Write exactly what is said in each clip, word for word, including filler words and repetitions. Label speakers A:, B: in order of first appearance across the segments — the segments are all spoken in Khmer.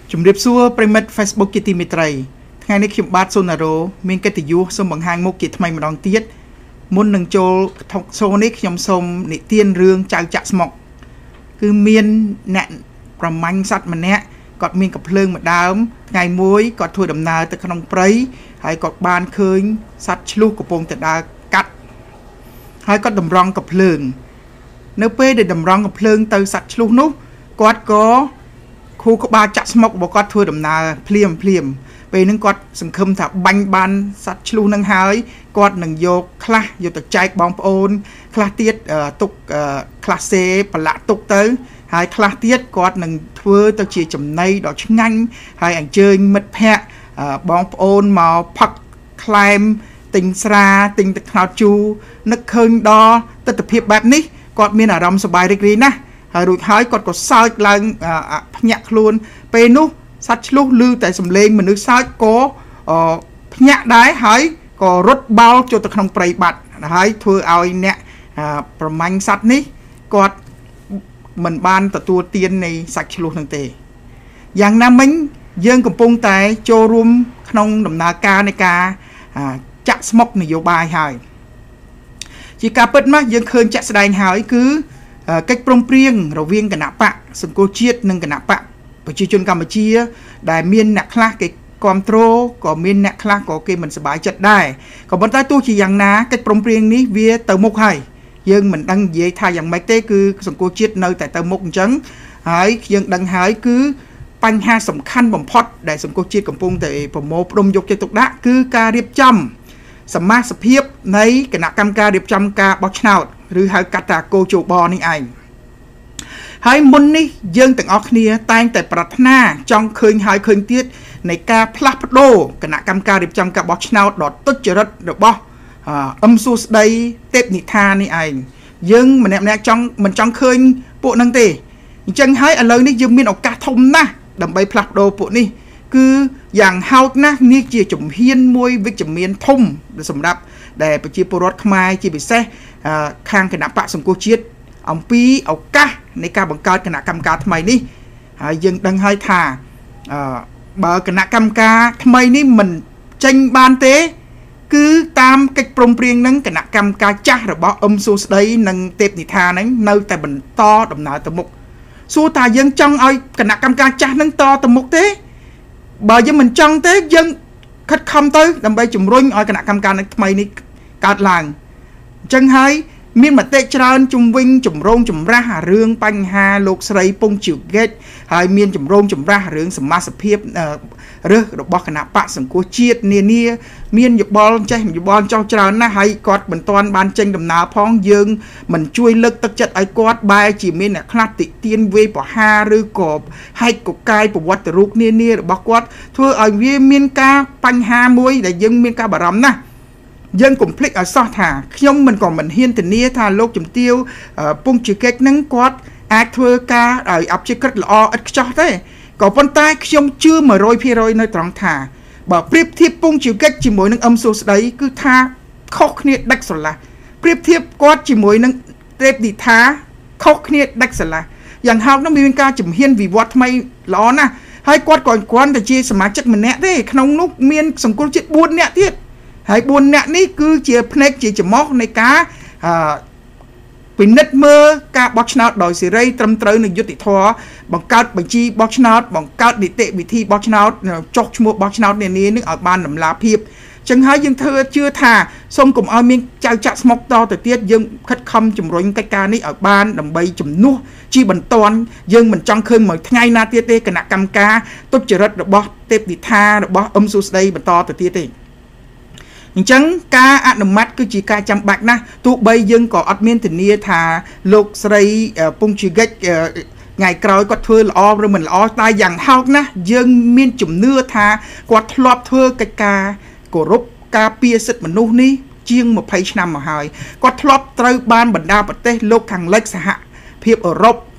A: ជំរាបសួរប្រិមិត្ត Facebook ជាទីមេត្រីថ្ងៃនេះខ្ញុំបាទសុណារ៉ូមានកិត្តិយសសូមបង្ហាញមុខជាថ្មីម្ដងទៀតមុននឹងចូល talk show នេះខ្ញុំសូមនិទានរឿងចៅចាក់ស្មុកគឺមានអ្នកប្រមាញ់សត្វម្នាក់គាត់មានកំភ្លើងម្ដើមថ្ងៃមួយគាត់ធ្វើដំណើរទៅក្នុងព្រៃហើយគាត់បានឃើញសត្វឆ្លុះកំពុងតែដើរកាត់ហើយគាត់តម្រង់កំភ្លើងនៅពេលដែលតម្រង់កំភ្លើងទៅសត្វឆ្លុះនោះគាត់ក៏ខួរក្បាលចាក់ស្មុករបស់គាត់ធ្វើដំណើរភ្លាមភ្លាមពេលហ្នឹងគាត់សង្ឃឹមថាបាញ់បានសត្វឆ្លុះនឹងហើយគាត់នឹងយកខ្លះយកទៅចែកបងប្អូនខ្លះទៀតទុកខ្លះសេប្រឡាក់ទុកទៅហើយខ្លះទៀតគាត់នឹងធ្វើទៅជាចំណីដ៏ឆ្ងាញ់ហើយអញ្ជើញមិត្តភ័ក្តិបងប្អូនមកផឹកខ្លែមទិញស្រាទិញទឹកត្នោតជូរនឹកឃើញដល់ទស្សនវិជ្ជាបែបនេះគាត់មានអារម្មណ៍សប្បាយរីករាយណាស់ហើយរួចហើយគាត់ក៏សើចឡើងភ្ញាក់ខ្លួនពេលនោះសត្វឆ្លុះឮតែសំឡេងមនុស្សសើចក៏ភ្ញាក់ដែរហើយក៏រត់បោលចូលទៅក្នុងព្រៃបាត់ហើយធ្វើឲ្យអ្នកប្រមាញ់សត្វនេះគាត់មិនបានទទួលទាននៃសាច់ឆ្លុះនឹងទេយ៉ាងណាមិញយើងកំពុងតែចូលរួមក្នុងដំណើរការនៃការចាក់ស្មុកនយោបាយហើយជាការពិតមកយើងឃើញចាក់ស្ដែងហើយគឺកិច្ចព្រមព្រៀងរវាងគណៈបកសង្គមជាតិនិងគណៈបកប្រជាជនកម្ពុជាដែលមានអ្នកខ្លះគេគ្រប់គ្រងក៏មានអ្នកខ្លះក៏គេមិនសប្បាយចិត្តដែរក៏ប៉ុន្តែទោះជាយ៉ាងណាកិច្ចព្រមព្រៀងនេះវាទៅមុខហើយយើងមិនដឹងនិយាយថាយ៉ាងម៉េចទេគឺសង្គមជាតិនៅតែទៅមុខអញ្ចឹងហើយយើងដឹងហើយគឺបញ្ហាសំខាន់បំផុតដែលសង្គមជាតិកំពុងតែប្រមូលផ្ដុំយកចិត្តទុកដាក់គឺការរៀបចំសមាជិកភាពនៃគណៈកម្មការរៀបចំការបោះឆ្នោតឬហៅកាត់ថាកោជបនេះឯងហើយមុននេះយើងទាំងអស់គ្នាតែងតែប្រាថ្នាចង់ឃើញហើយឃើញទៀតនៃការផ្លាស់ប្ដូរគណៈកម្មការរៀបចំការបោះឆ្នោតដ៏ទុច្ចរិតរបស់អឹមសួស្ដីទេពនិថានេះឯងយើងម្នាក់ម្នាក់ចង់មិនចង់ឃើញពួកហ្នឹងទេអញ្ចឹងហើយឥឡូវនេះយើងមានឱកាសធំណាស់ដើម្បីផ្លាស់ប្ដូរពួកនេះគឺយ៉ាងហោចណាស់នេះជាជំហានមួយវិជ្ជមានធំសម្រាប់ដែលប្រជាពលរដ្ឋខ្មែរជាពិសេសខាងគណៈបកសង្គមជាតិអំពីឱកាសនៃការបង្កើតគណៈកម្មការថ្មីនេះហើយយើងដឹងហើយថាបើគណៈកម្មការថ្មីនេះមិនចេញបានទេគឺតាមកិច្ចព្រមព្រៀងនឹងគណៈកម្មការចាស់របស់អឹមសួស្ដីនិងទេពនិថានឹងនៅតែបន្តដំណើរទៅមុខសួរថាយើងចង់ឲ្យគណៈកម្មការចាស់នឹងតទៅមុខទេបើយើងមិនចង់ទេយើងខិតខំទៅដើម្បីជំរុញឲ្យគណៈកម្មការថ្មីនេះកើតឡើងអញ្ចឹងហើយមានមតិច្រើនជំវិញចម្រងចម្រាស់រឿងបញ្ហាលោកស្រីពងជីវកិច្ចហើយមានចម្រងចម្រាស់រឿងសមាជិកភាពរើសរបស់គណៈបកសង្គមជាតិនានាមានយោបល់ចេះយោបល់ចោះច្រើនណាស់ហើយគាត់មិនទាន់បានចេញដំណើរផងយើងមិនជួយលើកទឹកចិត្តឲ្យគាត់បែរជាមានអ្នកខ្លះតិទៀនវេប្រហារឬក៏ហែកកកាយប្រវត្តិរូបនានារបស់គាត់ធ្វើឲ្យវាមានការបញ្ហាមួយដែលយើងមានការបារម្ភណាស់យើងកុំភ្លេចឲ្យសោះថាខ្ញុំមិនក៏មិនហ៊ានធានាថាលោកជំទាវពងជីកិច្ចនឹងគាត់អាចធ្វើការឲ្យអព្យាក្រឹតល្អឥតខ្ចោះទេក៏ប៉ុន្តែខ្ញុំជឿ មួយរយភាគរយ នៅត្រង់ថាបើប្រៀបធៀបពងជីកិច្ចជាមួយនឹងអឹមសួស្ដីគឺថាខុសគ្នាដាច់ស្រឡះប្រៀបធៀបគាត់ជាមួយនឹងទេពនិថាខុសគ្នាដាច់ស្រឡះយ៉ាងហោចនោះមានការជំហានវិវត្តថ្មីល្អណាស់ហើយគាត់ក៏គ្រាន់តែជាសមាជិកម្នាក់ទេក្នុងនោះមានសង្គមជាតិបួននាក់ទៀតហើយបួនអ្នកនេះគឺជាផ្នែកជាចំហនៃការពិនិត្យមើលការបោះឆ្នោតដោយសេរីត្រឹមត្រូវនិងយុត្តិធម៌បង្កើតបញ្ជីបោះឆ្នោតបង្កើតនីតិវិធីបោះឆ្នោតចុះឈ្មោះបោះឆ្នោតនានានឹងឲ្យបានតម្លាភាពចឹងហើយយើងធ្វើជឿថាសូមកុំឲ្យមានចៅចាក់ស្មុកតទៅទៀតយើងខិតខំជំរុញកិច្ចការនេះឲ្យបានដើម្បីជំនួសជាបន្ទាន់យើងមិនចង់ឃើញមួយថ្ងៃណាទៀតទេគណៈកម្មការទុច្ចរិតរបស់ទេពនិថារបស់អឹមសួស្ដីបន្តទៅទៀតទេអញ្ចឹងការអនុម័តគឺជាការចាំបាច់ណាស់ទោះបីយើងក៏អត់មានធានាថាលោកស្រីពងជីកិច្ចថ្ងៃក្រោយគាត់ធ្វើល្អឬមិនល្អតែយ៉ាងហោចណាស់យើងមានជំនឿថាគាត់ធ្លាប់ធ្វើកិច្ចការគោរពការពារសិទ្ធិមនុស្សនេះជាងម្ភៃឆ្នាំមកហើយគាត់ធ្លាប់ត្រូវបានបណ្ដាប្រទេសលោកខាងលិចសហភាពអឺរ៉ុប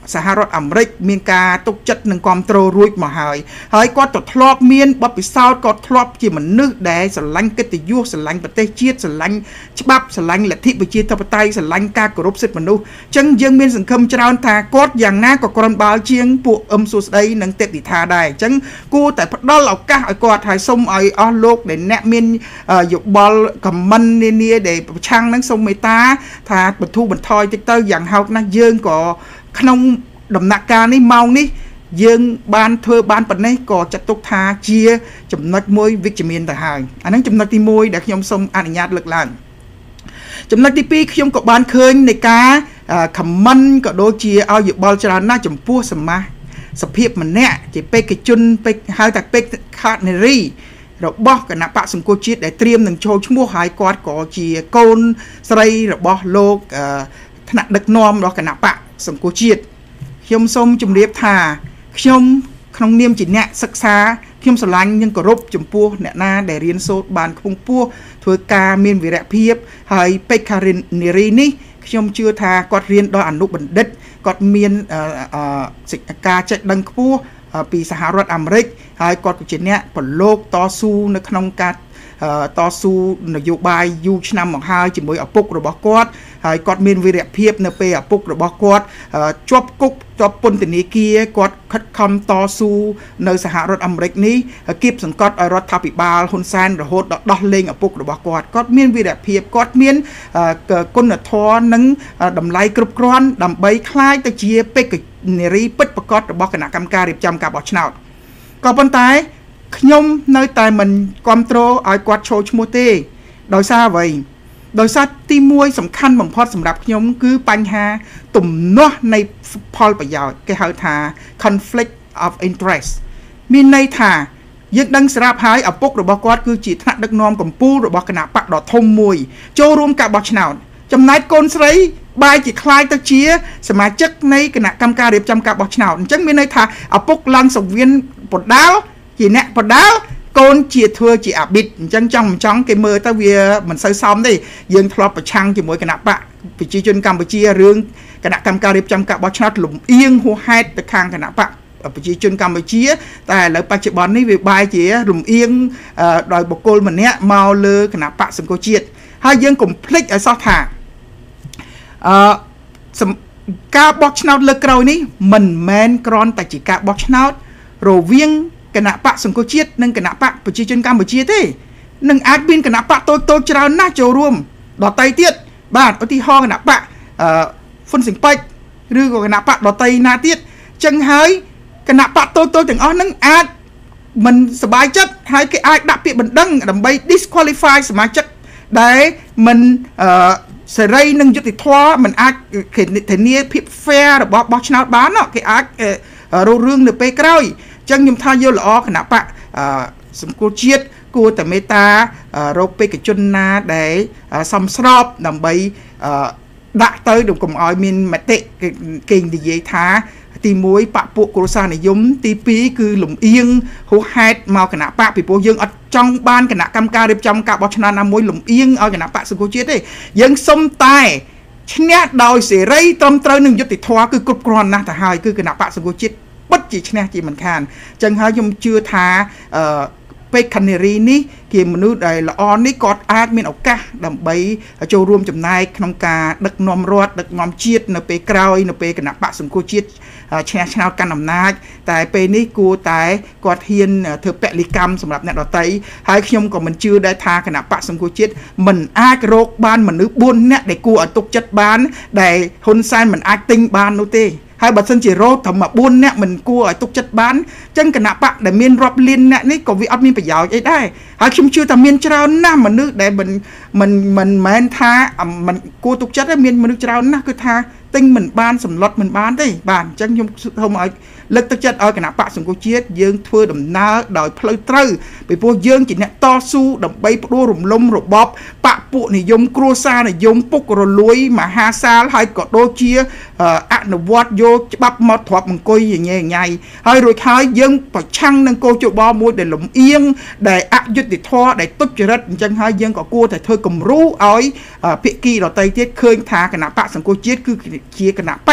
A: សហរដ្ឋអាមេរិកមានការទុកចិត្តនឹងគ្រប់គ្រងរួចមកហើយហើយគាត់ទៅធ្លាប់មានបទពិសោធន៍គាត់ធ្លាប់ជាមនុស្សដែលស្រឡាញ់កិត្តិយសស្រឡាញ់ប្រទេសជាតិស្រឡាញ់ច្បាប់ស្រឡាញ់លទ្ធិប្រជាធិបតេយ្យស្រឡាញ់ការគោរពសិទ្ធិមនុស្សអញ្ចឹងយើងមានសង្ឃឹមច្រើនថាគាត់យ៉ាងណាក៏គ្រាន់បើជាងពួកអឹមសួស្ដីនិងទេពធីតាដែរអញ្ចឹងគួរតែផ្ដល់ឱកាសឲ្យគាត់ហើយសូមឲ្យអស់លោកដែលអ្នកមានយោបល់ខមមិននានាដែលប្រឆាំងនឹងសូមមេត្តាថាបន្ធូរបន្ថយតិចទៅយ៉ាងហោចណាស់យើងក៏ក្នុងដំណាក់កាលនេះម៉ោងនេះយើងបានធ្វើបានប៉ុណ្ណេះក៏ចាត់ទុកថាជាចំណុចមួយវិជ្ជមានទៅហើយអាហ្នឹងចំណុចទីមួយដែលខ្ញុំសូមអនុញ្ញាតលើកឡើងចំណុចទីពីរខ្ញុំក៏បានឃើញនៃការខមមិនក៏ដូចជាឲ្យយោបល់ច្រើនណាស់ចំពោះសមាសភាពម្នាក់ជាបេក្ខជនពេកហៅថាបេក្ខខាតនារីរបស់គណៈបកសង្គមជាតិដែលត្រៀមនឹងចូលឈ្មោះហើយគាត់ក៏ជាកូនស្រីរបស់លោកថ្នាក់ដឹកនាំរបស់គណៈបកសង្គមជាតិខ្ញុំសូមជម្រាបថាខ្ញុំក្នុងនាមជាអ្នកសិក្សាខ្ញុំស្រឡាញ់និងគោរពចំពោះអ្នកណាដែលរៀនសូត្របានខ្ពង់ខ្ពស់ធ្វើការមានវីរភាពហើយបេក្ខនារីនេះខ្ញុំជឿថាគាត់រៀនដល់អនុបណ្ឌិតគាត់មានការចេះដឹងខ្ពស់ពីសហរដ្ឋអាមេរិកហើយគាត់ក៏ជាអ្នកប្រឡូកតស៊ូនៅក្នុងការតស៊ូនយោបាយយូរឆ្នាំមកហើយជាមួយឪពុករបស់គាត់ហើយគាត់មានវីរភាពនៅពេលឪពុករបស់គាត់ជាប់គុកជាប់ពន្ធនាគារគាត់ខិតខំតស៊ូនៅសហរដ្ឋអាមេរិកនេះគៀបសង្កត់ឲ្យរដ្ឋាភិបាលហ៊ុនសែនរហូតដល់ដោះលែងឪពុករបស់គាត់គាត់មានវីរភាពគាត់មានគុណធម៌និងតម្លៃគ្រប់គ្រាន់ដើម្បីក្លាយទៅជាបេក្ខនារីពិតប្រាកដរបស់គណៈកម្មការរៀបចំការបោះឆ្នោតក៏ប៉ុន្តែខ្ញុំនៅតែមិនគ្រប់គ្រងឲ្យគាត់ចូលឈ្មោះទេដោយសារអ្វីដោយសារទីមួយសំខាន់បំផុតសម្រាប់ខ្ញុំគឺបញ្ហាទំនាស់នៃផលប្រយោជន៍គេហៅថា conflict of interest មានន័យថាយើងដឹងស្រាប់ហើយឪពុករបស់គាត់គឺជាថ្នាក់ដឹកនាំកម្ពុជារបស់គណៈបកដ៏ធំមួយចូលរួមការបោះឆ្នោតចំណែកកូនស្រីបែរជាខ្លាយទៅជាសមាជិកនៃគណៈកម្មការរៀបចំការបោះឆ្នោតអញ្ចឹងមានន័យថាឪពុកឡើងសង្វៀនបដាល់ជាអ្នកបដាល់កូនជាធ្វើជាអាប៊ីតអញ្ចឹងចង់មិនចង់គេមើលទៅវាមិនសូវសមទេយើងធ្លាប់ប្រឆាំងជាមួយគណៈបកប្រជាជនកម្ពុជារឿងគណៈកម្មការរៀបចំការបោះឆ្នោតលំអៀងហួសហេតុទៅខាងគណៈបកប្រជាជនកម្ពុជាតែឥឡូវបច្ចុប្បន្ននេះវាបែរជាលំអៀងដោយបុគ្គលម្នាក់មកលើគណៈបកសង្គមជាតិហើយយើងកុំភ្លេចឲ្យសោះថាអឺការបោះឆ្នោតលើកក្រោយនេះមិនមែនគ្រាន់តែជាការបោះឆ្នោតរវាងគណៈបកសង្គមជាតិនិងគណៈបកប្រជាជនកម្ពុជាទេនឹងអាចមានគណៈបកតូចតូចច្រើនណាស់ចូលរួមដតៃទៀតបាទឧទាហរណ៍គណៈបកអឺហ៊ុនស៊ិនប៉ិចឬក៏គណៈបកដតៃណាទៀតចឹងហើយគណៈបកតូចតូចទាំងអស់ហ្នឹងអាចមិនសบายចិត្តហើយគេអាចដាក់ពាក្យបណ្ដឹងដើម្បី disqualify សមាជិកដែលមិនអឺសេរីនិងយុត្តិធម៌មិនអាចធានាភាព fair របស់បោះឆ្នោតបានគេអាចរករឿងនៅពេលក្រោយចឹងខ្ញុំថាយកល្អគណៈបកសង្គមជាតិគួរតែមេត្តារកបេក្ខជនណាដែលសមស្របដើម្បីដាក់ទៅកុំឲ្យមានមតិគេនិយាយថាទីមួយបកពួកគ្រួសារនិយមទីពីរគឺលំអៀងហួសហេតុមកគណៈបកពីព្រោះយើងអត់ចង់បានគណៈកម្មការរៀបចំការបោះឆ្នោតណាមួយលំអៀងឲ្យគណៈបកសង្គមជាតិទេយើងសុំតែឈ្នះដោយសេរីត្រឹមត្រូវនឹងយុត្តិធម៌គឺគ្រប់គ្រាន់ណាស់ទៅហើយគឺគណៈបកសង្គមជាតិពិតជាឈ្នះជាមិនខានអញ្ចឹងហើយខ្ញុំជឿថាអឺបេក្ខនារីនេះជាមនុស្សដែលល្អនេះគាត់អាចមានឱកាសដើម្បីចូលរួមចំណែកក្នុងការដឹកនាំរដ្ឋដឹកនាំជាតិនៅពេលក្រោយនៅពេលគណៈបកសង្គមជាតិឈ្នះឆ្នោតកាន់អំណាចតែពេលនេះគួរតែគាត់ហ៊ានធ្វើពលិកម្មសម្រាប់អ្នកដទៃហើយខ្ញុំក៏មិនជឿដែរថាគណៈបកសង្គមជាតិមិនអាចរកបានមនុស្សបួននាក់ដែលគួរឲ្យទុកចិត្តបានដែលហ៊ុនសែនមិនអាចទិញបាននោះទេហើយបើសិនជារោត្រឹមបួននាក់មិនគួរឲ្យទុកចិត្តបានអញ្ចឹងគណៈបកដែលមានរាប់លានអ្នកនេះក៏វាអត់មានប្រយោជន៍អីដែរហើយខ្ញុំជឿថាមានច្រើនណាស់មនុស្សដែលមិនមិនមិនមែនថាមិនគួរទុកចិត្តទេមានមនុស្សច្រើនណាស់គឺថាទិញមិនបានសម្លុតមិនបានទេបាទអញ្ចឹងខ្ញុំសូមឲ្យលើកទឹកចិត្តឲ្យគណៈបកសង្គមជាតិយើងធ្វើដំណើរដោយផ្លូវត្រូវពីព្រោះយើងជាអ្នកតស៊ូដើម្បីផ្ដួលរំលំរបបបកពួកនិយមគ្រួសារនិយមពុករលួយមហាសាលហើយក៏ដូចជាអនុវត្តយកច្បាប់មកទ្របអង្គុយញ៉ែញ៉ៃហើយរួចហើយយើងប្រឆាំងនឹងកោជបមួយដែលលំអៀងដែលអយុត្តិធម៌ដែលទុច្ចរិតអញ្ចឹងហើយយើងក៏គួរតែធ្វើគំរូឲ្យភាគីដទៃទៀតឃើញថាគណៈបកសង្គមជាតិគឺជាគណៈបក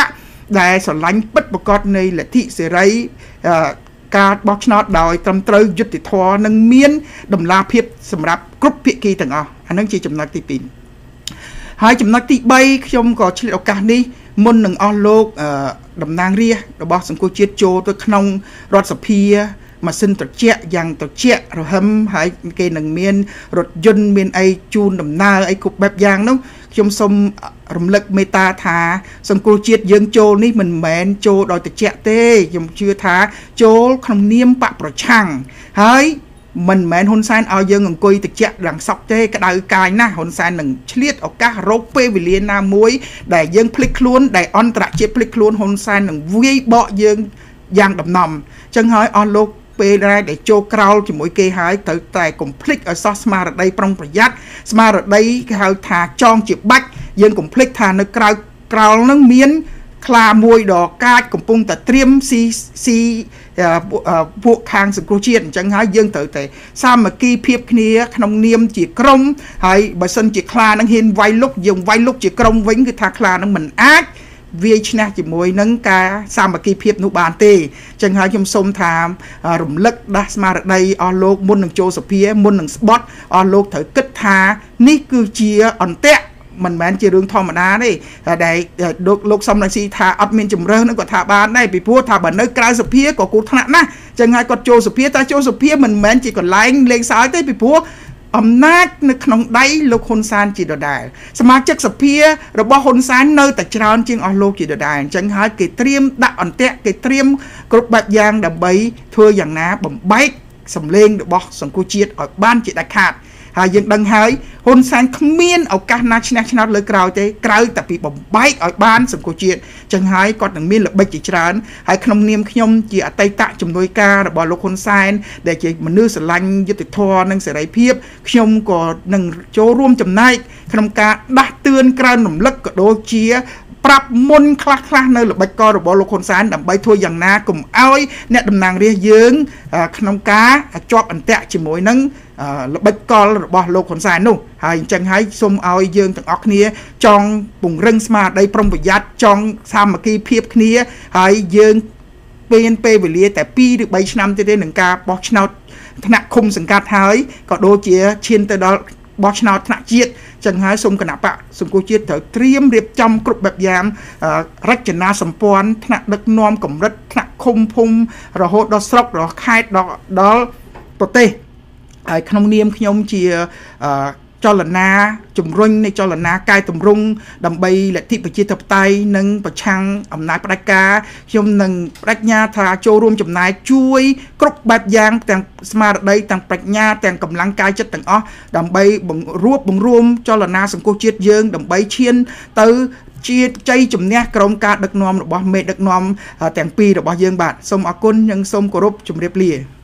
A: ដែលស្រឡាញ់ពិតប្រាកដនៃលទ្ធិសេរីការបោះឆ្នោតដោយត្រឹមត្រូវយុត្តិធម៌និងមានតម្លាភាពសម្រាប់គ្រប់ភាគីទាំងអស់អានឹងជាចំណុចទីពីរហើយចំណុចទីបីខ្ញុំក៏ឆ្លៀតឱកាសនេះមុននឹងអស់លោកតំណាងរាស្ត្ររបស់សង្គមជាតិចូលទៅក្នុងរដ្ឋសភាម៉ាស៊ីនត្រជាក់យ៉ាងត្រជាក់រហឹមហើយគេនឹងមានរថយន្តមានអីជូនដំណើរអីគ្រប់បែបយ៉ាងនោះខ្ញុំសូមរំលឹកមេត្តាថាសង្គមជាតិយើងចូលនេះមិនមែនចូលដោយត្រជាក់ទេខ្ញុំជឿថាចូលក្នុងនាមបកប្រឆាំងហើយមិនមែនហ៊ុនសែនឲ្យយើងអង្គុយត្រជាក់រាំងសក់ទេក្តៅកាយណាស់ហ៊ុនសែននឹងឆ្លៀតឱកាសរកពេលវេលាណាមួយដែលយើងភ្លេចខ្លួនដែលអន្តរជាតិភ្លេចខ្លួនហ៊ុនសែននឹងវាយបកយើងយ៉ាងដំណំអញ្ចឹងហើយអស់លោកពេលដែលចូលក្រោលជាមួយគេហើយត្រូវតែកុំភ្លេចឲ្យសោះស្មារតីប្រុងប្រយ័ត្នស្មារតីគេហៅថាចងជាបាច់យើងកុំភ្លេចថានៅក្រៅក្រោលនឹងមានខ្លាមួយដកាចកំពុងតែត្រៀមស៊ីស៊ីពួកខាងសង្គ្រោះជាតិអញ្ចឹងហើយយើងត្រូវតែសាមគ្គីភាពគ្នាក្នុងនាមជាក្រុមហើយបើសិនជាខ្លានឹងហ៊ានវាយលុកយើងវាយលុកជាក្រុមវិញគឺថាខ្លានឹងមិនអាចវាយឈ្នះជាមួយនឹងការសាមគ្គីភាពនោះបានទេអញ្ចឹងហើយខ្ញុំសូមថារំលឹកដាស់ស្មារតីអស់លោកមុននឹងចូលសភាមុននឹងស្បត់អស់លោកត្រូវគិតថានេះគឺជាអន្តៈមិនមែនជារឿងធម្មតាទេដែលលោកលោកសំរងស៊ីថាអត់មានជំរើសនឹងគាត់ថាបានដែរពីព្រោះថាបើនៅក្រៅសភាក៏គួរថ្នាក់ណាស់អញ្ចឹងហើយគាត់ចូលសភាតែចូលសភាមិនមែនជាកន្លែងលេងសើចទេពីព្រោះអំណាចនៅក្នុងដៃលោកហ៊ុនសែនជាដដែលសមាជិកសភារបស់ហ៊ុនសែននៅតែច្រើនជាងអស់លោកជាដដែលអញ្ចឹងហើយគេត្រៀមដាក់អន្ទាក់គេត្រៀមគ្រប់បែបយ៉ាងដើម្បីធ្វើយ៉ាងណាបំបែកសម្លេងរបស់សង្គមជាតិឲ្យបានជាដាច់ខាតហើយយើងដឹងហើយហ៊ុនសែនគ្មានឱកាសណាឈ្នះឆ្នោតលើក្រោយទេក្រៅតែពីបំបែកឲ្យបានសង្គមជាតិអញ្ចឹងហើយគាត់នឹងមានល្បិចជាច្រើនហើយក្នុងនាមខ្ញុំជាអតីតជំនួយការរបស់លោកហ៊ុនសែនដែលជាមនុស្សស្រឡាញ់យុត្តិធម៌និងសេរីភាពខ្ញុំក៏នឹងចូលរួមចំណែកក្នុងការដាស់តឿនក្រើនរំលឹកក៏ដូចជាប្រាប់មុនខ្លះខ្លះនៅល្បិចកលរបស់លោកហ៊ុនសែនដើម្បីធ្វើយ៉ាងណាកុំឲ្យអ្នកតំណាងរាស្ត្រយើងក្នុងការជាប់អន្ទាក់ជាមួយនឹងល្បិចកលរបស់លោកហ៊ុនសែននោះហើយអញ្ចឹងហើយសូមឲ្យយើងទាំងអស់គ្នាចង់ពង្រឹងស្មារតីប្រុងប្រយ័ត្នចង់សាមគ្គីភាពគ្នាហើយយើងពេលពេលវេលាតែពីរឬបីឆ្នាំទៀតទេនឹងការបោះឆ្នោតថ្នាក់ឃុំសង្កាត់ហើយក៏ដូចជាឈានទៅដល់បោះឆ្នោតថ្នាក់ជាតិចឹងហើយសូមគណៈបកសង្គមជាតិត្រូវត្រៀមរៀបចំគ្រប់បែបយ៉ាងរចនាសម្ព័ន្ធថ្នាក់ដឹកនាំកម្រិតថ្នាក់ឃុំភូមិរហូតដល់ស្រុករហូតខេត្តដល់ដល់ប្រទេសហើយក្នុងនាមខ្ញុំជាចលនាជំរុញនៃចលនាកែតម្រង់ដើម្បីលទ្ធិប្រជាធិបតេយ្យនិងប្រឆាំងអំណាចផ្ដាច់ការខ្ញុំនឹងបដិញ្ញាថាចូលរួមចំណាយជួយគ្រប់បែបយ៉ាងទាំងស្មារតីទាំងប្រាជ្ញាទាំងកម្លាំងកាយចិត្តទាំងអស់ដើម្បីបង្រួបបង្រួមចលនាសង្គមជាតិយើងដើម្បីឈានទៅជាជ័យជំនះក្រោមការដឹកនាំរបស់មេដឹកនាំទាំងពីររបស់យើងបាទសូមអរគុណនិងសូមគោរពជម្រាបលា